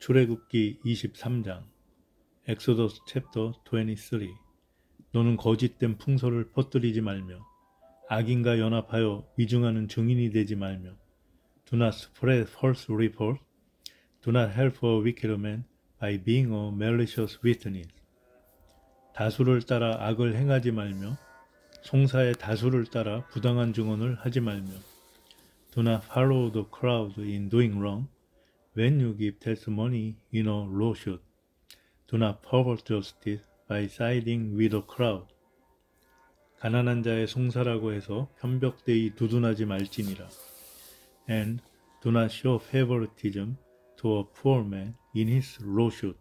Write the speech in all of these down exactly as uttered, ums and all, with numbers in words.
출애굽기 이십삼 장 엑소더스 챕터 이십삼. 너는 거짓된 풍설을 퍼뜨리지 말며 악인과 연합하여 위증하는 증인이 되지 말며 Do not spread false reports. Do not help a wicked man by being a malicious witness. 다수를 따라 악을 행하지 말며 송사의 다수를 따라 부당한 증언을 하지 말며 Do not follow the crowd in doing wrong. When you give testimony in a lawsuit, do not pervert justice by siding with the crowd. 가난한 자의 송사라고 해서 편벽되이 두둔하지 말지니라. And do not show favoritism to a poor man in his lawsuit.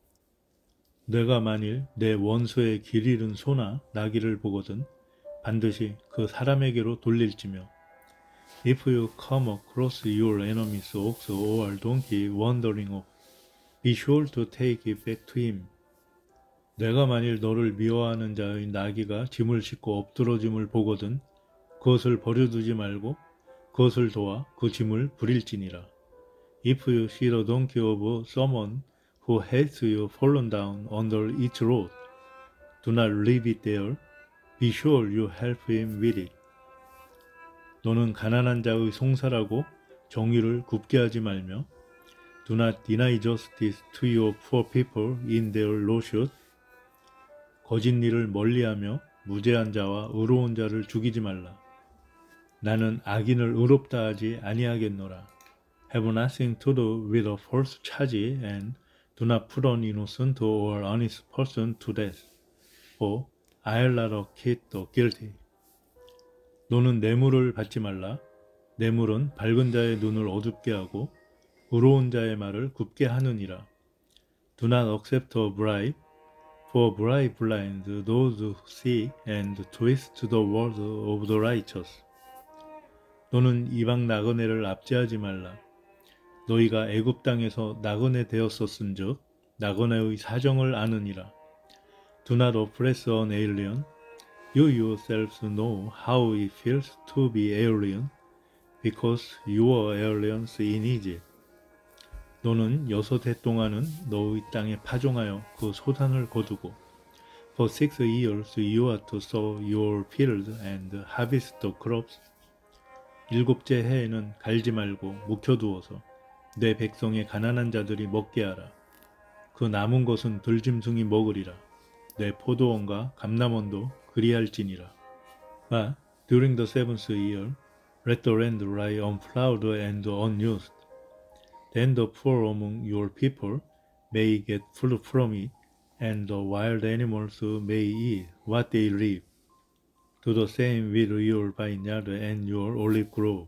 내가 만일 내 원수의 길 잃은 소나 나귀를 보거든 반드시 그 사람에게로 돌릴지며 If you come across your enemy's ox or donkey wandering off, be sure to take it back to him. 내가 만일 너를 미워하는 자의 나귀가 짐을 싣고 엎드러짐을 보거든 그것을 버려두지 말고 그것을 도와 그 짐을 부릴지니라. If you see the donkey of someone who hates you fallen down under its load, do not leave it there. Be sure you help him with it. 너는 가난한 자의 송사라고 정의를 굽게 하지 말며 Do not deny justice to your poor people in their lawsuit. 거짓 일을 멀리하며 무죄한 자와 의로운 자를 죽이지 말라. 나는 악인을 의롭다 하지 아니하겠노라. Have nothing to do with a false charge and do not put an innocent or honest person to death. For I'll not acquit the guilty. 너는 뇌물을 받지 말라. 뇌물은 밝은 자의 눈을 어둡게 하고 의로운 자의 말을 굽게 하느니라. Do not accept a bribe, for bribe blinds those who see and twist the words of the righteous. 너는 이방 나그네를 압제하지 말라. 너희가 애굽 땅에서 나그네 되었었은즉 나그네의 사정을 아느니라. Do not oppress an alien. You yourselves know how it feels to be alien, because you were aliens in Egypt. 너는 여섯 해 동안은 너의 땅에 파종하여 그 소산을 거두고 For six years you are to sow your fields and harvest the crops. 일곱째 해에는 갈지 말고 묵혀두어서 내 백성의 가난한 자들이 먹게 하라. 그 남은 것은 들짐승이 먹으리라. 내 포도원과 감람원도 그리할지니라. But during the seventh year, let the land lie unplowed and unused. Then the poor among your people may get food from it, and the wild animals may eat what they leave. Do the same with your vineyard and your olive grove.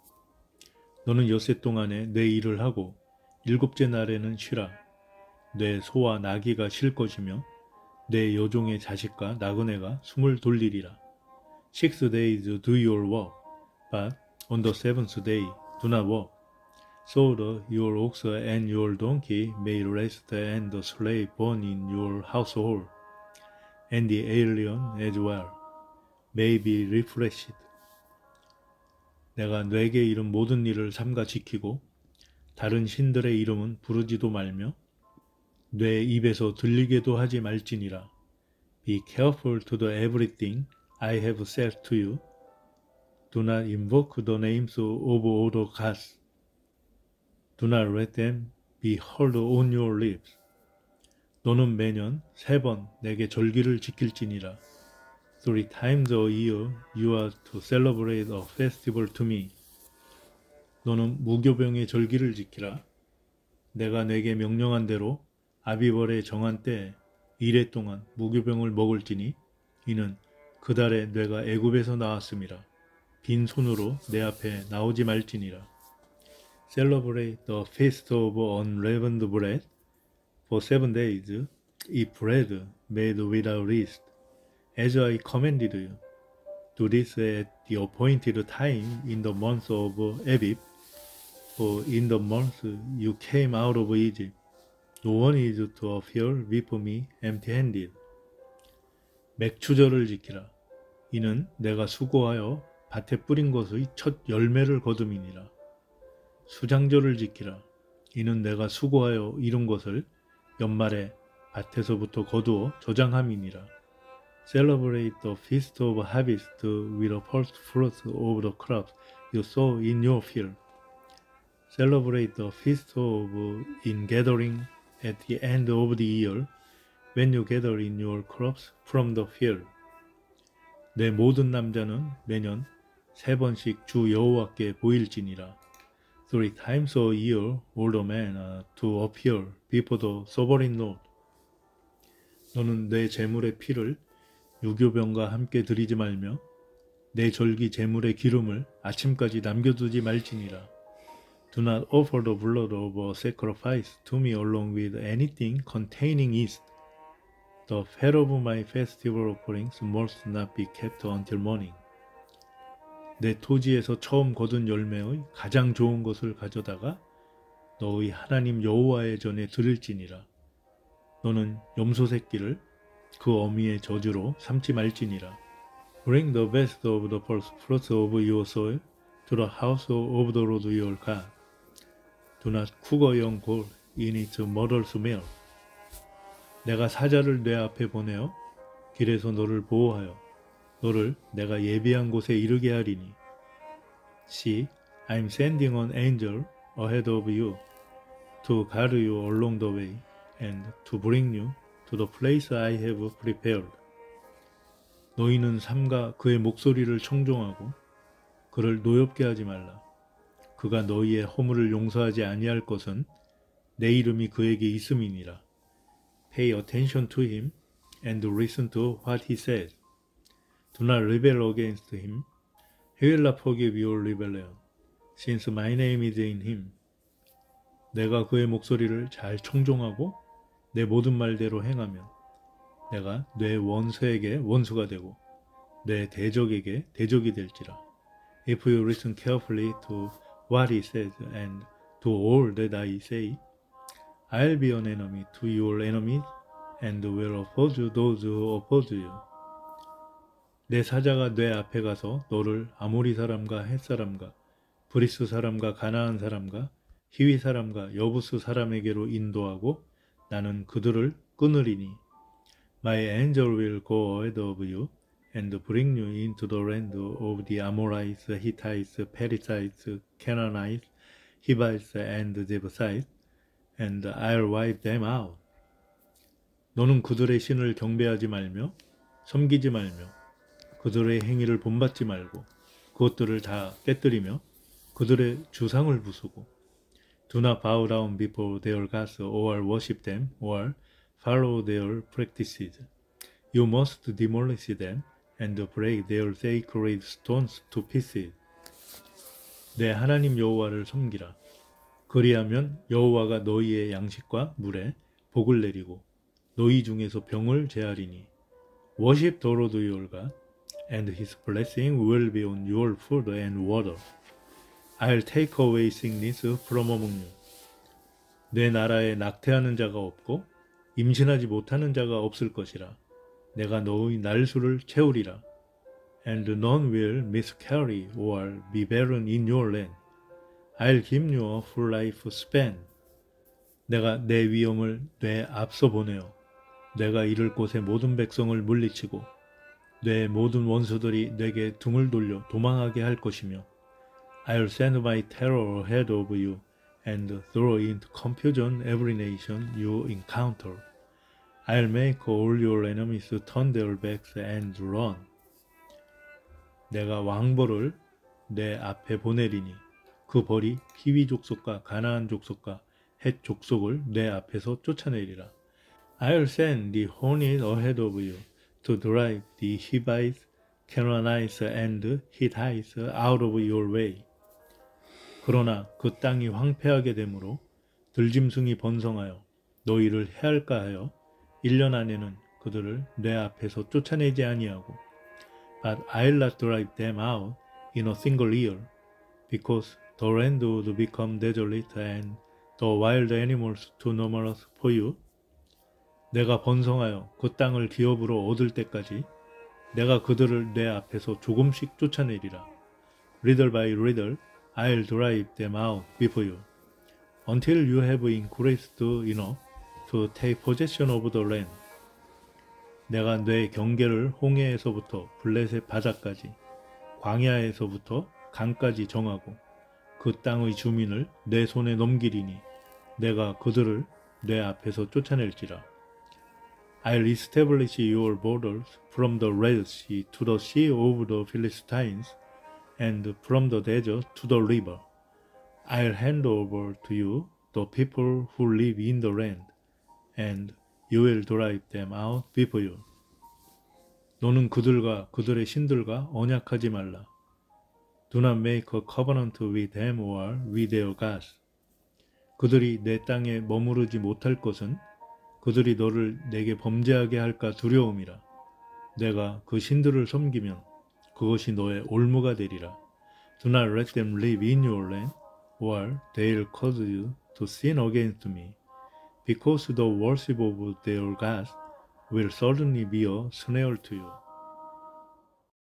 너는 엿새 동안에 내 일을 하고 일곱째 날에는 쉬라. 내 소와 나귀가 쉴 것이며 내 여종의 자식과 나그네가 숨을 돌리리라. Six days do your work, but on the seventh day do not work. So that your ox and your donkey may rest and the slave born in your household, and the alien as well, may be refreshed. 내가 내게 이른 모든 일을 삼가 지키고 다른 신들의 이름은 부르지도 말며 내 입에서 들리게도 하지 말지니라. Be careful to do everything I have said to you. Do not invoke the names of all the gods. Do not let them be heard on your lips. 너는 매년 세 번 내게 절기를 지킬지니라. Three times a year you are to celebrate a festival to me. 너는 무교병의 절기를 지키라. 내가 내게 명령한 대로 아비벌의 정한 때에 이래 동안 무교병을 먹을지니 이는 그 달에 내가 애굽에서 나왔음이라. 빈손으로 내 앞에 나오지 말지니라. Celebrate the feast of unleavened bread. For seven days eat bread made without yeast, as I commanded you. Do this at the appointed time in the month of Abib, for in the month you came out of Egypt. No one is to appear before me empty-handed. 맥추절을 지키라. 이는 내가 수고하여 밭에 뿌린 것의 첫 열매를 거둠이니라. 수장절을 지키라. 이는 내가 수고하여 이룬 것을 연말에 밭에서부터 거두어 저장함이니라. Celebrate the feast of harvest with the first fruits of the crops you sow in your field. Celebrate the feast of ingathering at the end of the year when you gather in your crops from the field. 내 모든 남자는 매년 세 번씩 주 여호와께 보일지니라. Three times a year all the men are to appear before the sovereign Lord. 너는 내 제물의 피를 유교병과 함께 드리지 말며 내 절기 제물의 기름을 아침까지 남겨두지 말지니라. Do not offer the blood of a sacrifice to me along with anything containing yeast. The fat of my festival offerings must not be kept until morning. 내 토지에서 처음 거둔 열매의 가장 좋은 것을 가져다가 너의 하나님 여호와의 전에 드릴지니라. 너는 염소 새끼를 그 어미의 저주로 삼지 말지니라. Bring the best of the first fruits of your soil to the house of the Lord your God. Do not cook a young goat in its mother's milk. 내가 사자를 내 앞에 보내어 길에서 너를 보호하여 너를 내가 예비한 곳에 이르게 하리니. See, I am sending an angel ahead of you to guard you along the way and to bring you to the place I have prepared. 너희는 삼가 그의 목소리를 청종하고 그를 노엽게 하지 말라. 그가 너희의 허물을 용서하지 아니할 것은 내 이름이 그에게 있음이니라. Pay attention to him and listen to what he says. Do not rebel against him. He will not forgive your rebellion, since my name is in him. 내가 그의 목소리를 잘 청종하고 내 모든 말대로 행하면 내가 내 원수에게 원수가 되고 내 대적에게 대적이 될지라. If you listen carefully to what he says and to all that I say, I'll be an enemy to your enemies and will oppose those who oppose you. 내 사자가 내 앞에 가서 너를 아모리 사람과 헷 사람과 브리스 사람과 가나안 사람과 히위 사람과 여부스 사람에게로 인도하고 나는 그들을 끊으리니. My angel will go ahead of you and bring you into the land of the Amorites, Hittites, Perizzites, Canaanites, Hivites, and Jebusites, and I'll wipe them out. 너는 그들의 신을 경배하지 말며 섬기지 말며 그들의 행위를 본받지 말고 그것들을 다 깨뜨리며 그들의 주상을 부수고 Do not bow down before their gods or worship them or follow their practices. You must demolish them and break their sacred stones to pieces. 내 하나님 여호와를 섬기라. 그리하면 여호와가 너희의 양식과 물에 복을 내리고 너희 중에서 병을 제하리니. Worship the Lord your God, and his blessing will be on your food and water. I'll take away sickness from among you. 내 나라에 낙태하는 자가 없고 임신하지 못하는 자가 없을 것이라. 내가 너의 날수를 채우리라. And none will miscarry or be barren in your land. I'll give you a full life span. 내가 내 위엄을 내 앞서 보내어 내가 이를 곳의 모든 백성을 물리치고 내 모든 원수들이 내게 등을 돌려 도망하게 할 것이며 I'll send my terror ahead of you and throw into confusion every nation you encounter. I'll make all your enemies turn their backs and run. 내가 왕벌을 내 앞에 보내리니 그 벌이 히위 족속과 가나안 족속과 헷 족속을 내 앞에서 쫓아내리라. I'll send the hornet ahead of you to drive the Hivites, Canaanites, and Hittites out of your way. 그러나 그 땅이 황폐하게 되므로 들짐승이 번성하여 너희를 해할까 하여 일 년 안에는 그들을 내 앞에서 쫓아내지 아니하고 But I'll not drive them out in a single year, because the land would become desolate and the wild animals too numerous for you. 내가 번성하여 그 땅을 기업으로 얻을 때까지 내가 그들을 내 앞에서 조금씩 쫓아내리라. Little by little, I'll drive them out before you, until you have increased enough to take possession of the land. 내가 내 경계를 홍해에서부터 블레셋 바다까지, 광야에서부터 강까지 정하고 그 땅의 주민을 내 손에 넘기리니 내가 그들을 내 앞에서 쫓아낼지라. I'll establish your borders from the Red Sea to the sea of the Philistines and from the desert to the river. I'll hand over to you the people who live in the land, and you will drive them out before you. 너는 그들과 그들의 신들과 언약하지 말라. Do not make a covenant with them or with their gods. 그들이 내 땅에 머무르지 못할 것은 그들이 너를 내게 범죄하게 할까 두려움이라. 내가 그 신들을 섬기면 그것이 너의 올무가 되리라. Do not let them live in your land, or they'll cause you to sin against me, because the worship of their gods will certainly be a snare to you.